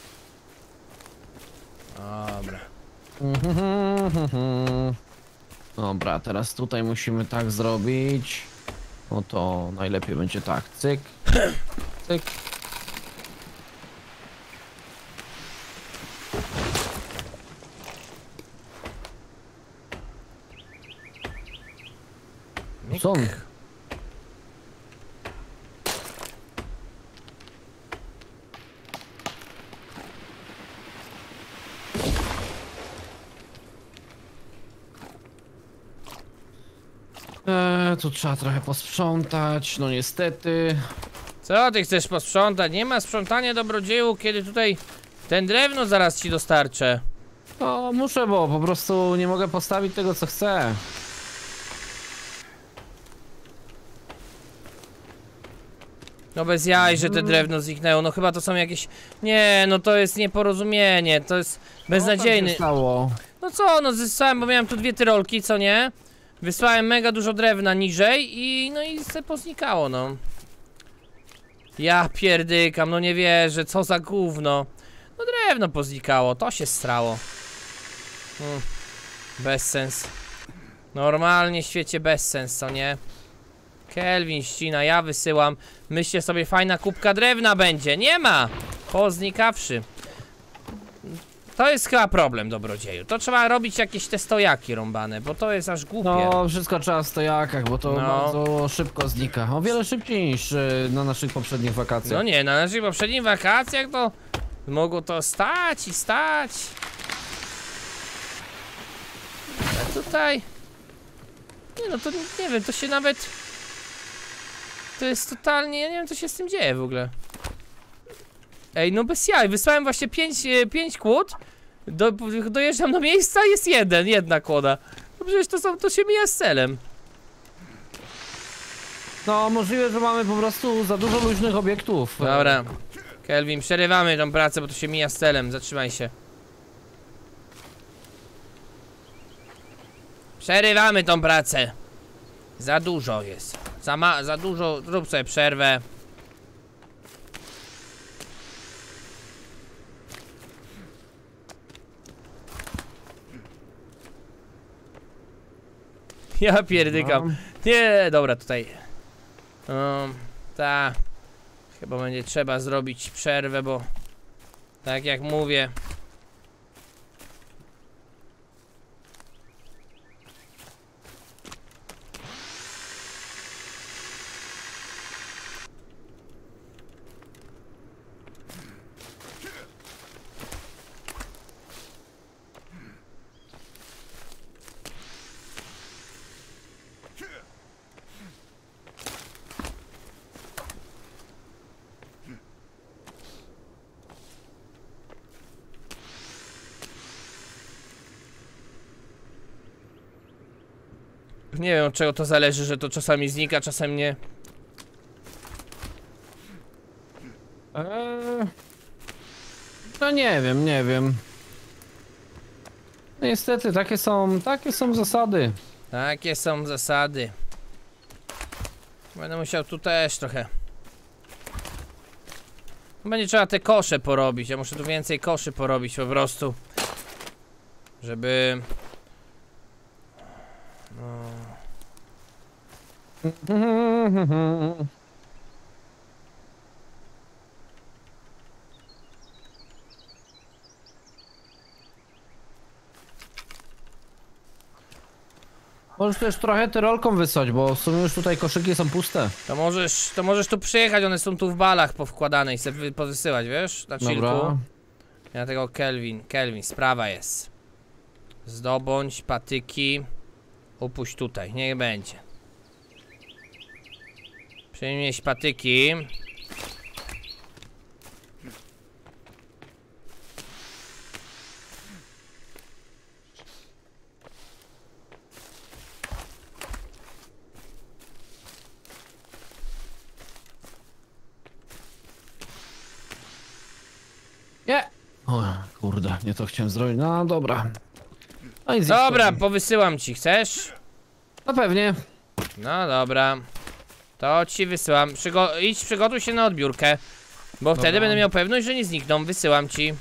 Dobra. Dobra, teraz tutaj musimy tak zrobić. No to najlepiej będzie tak, cyk, cyk. Co on? Tu trzeba trochę posprzątać, no niestety. Co ty chcesz posprzątać? Nie ma sprzątania, dobrodzieju, kiedy tutaj ten drewno zaraz ci dostarczę. No muszę, bo po prostu nie mogę postawić tego, co chcę. No bez jaj, że te drewno zniknęło, no chyba to są jakieś... Nie, no to jest nieporozumienie, to jest beznadziejny... Co tam się stało? No co, no zesłałem, bo miałem tu 2 tyrolki, co nie? Wysłałem mega dużo drewna niżej i no i se poznikało, no. Ja pierdykam, no nie wierzę, co za gówno. No drewno poznikało, to się strało. Bezsens. Normalnie w świecie bezsens, co nie? Kelvin ścina, ja wysyłam. Myślcie sobie, fajna kubka drewna będzie. Nie ma! Poznikawszy. To jest chyba problem, dobrodzieju. To trzeba robić jakieś te stojaki rąbane, bo to jest aż głupie. No, wszystko trzeba w stojakach, bo to No. bardzo szybko znika. O wiele szybciej niż na naszych poprzednich wakacjach. No nie, na naszych poprzednich wakacjach to mogło to stać i stać. A tutaj... Nie no, to nie wiem, to się nawet... To jest totalnie... Ja nie wiem, co się z tym dzieje w ogóle. Ej, no bez jaj, wysłałem właśnie 5 kłód. Dojeżdżam do miejsca, jest jedna kłoda. No przecież to się mija z celem. No, możliwe, że mamy po prostu za dużo luźnych obiektów. Dobra, Kelvin, przerywamy tą pracę, bo to się mija z celem, zatrzymaj się. Przerywamy tą pracę. Za dużo jest. Za dużo, zrób sobie przerwę. Ja pierdykam. No. Nie, dobra, tutaj. Ta. Chyba będzie trzeba zrobić przerwę, bo tak jak mówię. Nie wiem, od czego to zależy, że to czasami znika, czasem nie. No nie wiem. No niestety, takie są zasady. Takie są zasady. Będę musiał tu też trochę. Będzie trzeba te kosze porobić. Ja muszę tu więcej koszy porobić po prostu. Żeby... No. Możesz też trochę tyrolką wysłać, bo w sumie już tutaj koszyki są puste. To możesz tu przyjechać, one są tu w balach powkładane i sobie powysyłać, wiesz? Na chillku. Dobra. Ja tego Kelvin, sprawa jest. Zdobądź patyki. Upuść tutaj, niech będzie. Przynieś patyki. Nie! O kurde, nie to chciałem zrobić. No dobra. No i Dobra, powysyłam ci, chcesz? No pewnie. No dobra. To ci wysyłam. Idź, przygotuj się na odbiórkę. Bo wtedy Dobra. będę miał pewność, że nie znikną. Wysyłam ci.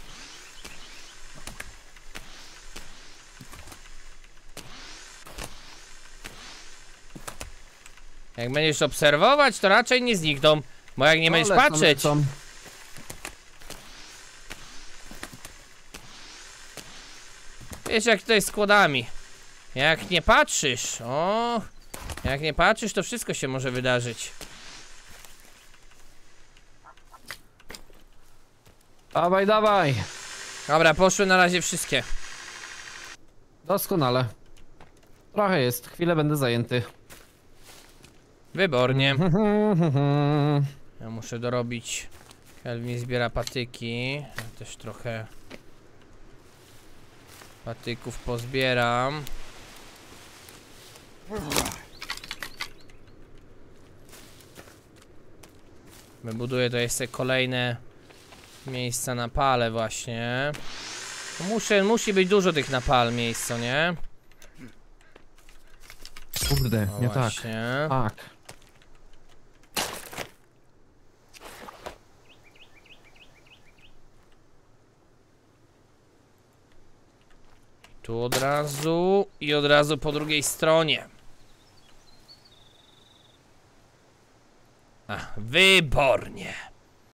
Jak będziesz obserwować, to raczej nie znikną. Bo jak nie będziesz patrzeć. Wiesz jak to jest z kłodami. Jak nie patrzysz, jak nie patrzysz, to wszystko się może wydarzyć. Dawaj, dawaj. Dobra, poszły na razie wszystkie. Doskonale. Trochę jest, chwilę będę zajęty. Wybornie. Ja muszę dorobić. Kelvin zbiera patyki. Ja też trochę patyków pozbieram. Wybuduję to jeszcze kolejne miejsca na pale właśnie. Musi być dużo tych na pal miejsc, co nie? Kurde, No nie właśnie. tak. Tak. Tu od razu i od razu po drugiej stronie. Wybornie.